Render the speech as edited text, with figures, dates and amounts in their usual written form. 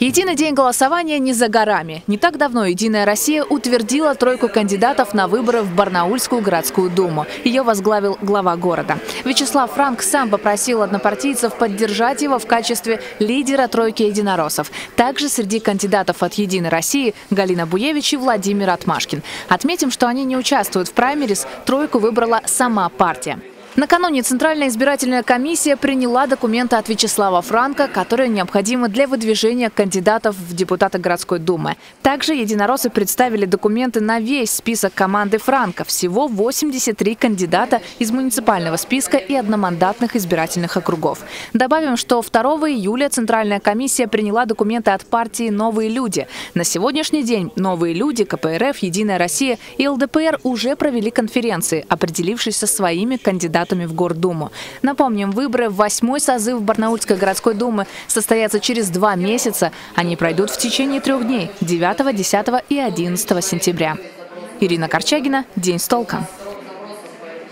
Единый день голосования не за горами. Не так давно «Единая Россия» утвердила тройку кандидатов на выборы в Барнаульскую городскую думу. Ее возглавил глава города. Вячеслав Франк сам попросил однопартийцев поддержать его в качестве лидера тройки единороссов. Также среди кандидатов от «Единой России» Галина Буевич и Владимир Отмашкин. Отметим, что они не участвуют в праймерис, тройку выбрала сама партия. Накануне Центральная избирательная комиссия приняла документы от Вячеслава Франка, которые необходимы для выдвижения кандидатов в депутаты городской думы. Также единороссы представили документы на весь список команды Франка. Всего 83 кандидата из муниципального списка и одномандатных избирательных округов. Добавим, что 2 июля Центральная комиссия приняла документы от партии «Новые люди». На сегодняшний день «Новые люди», КПРФ, «Единая Россия» и ЛДПР уже провели конференции, определившись со своими кандидатами в Гордуму. Напомним, выборы в 8-й созыв Барнаульской городской думы состоятся через 2 месяца. Они пройдут в течение 3 дней – 9, 10 и 11 сентября. Ирина Корчагина. День с толком.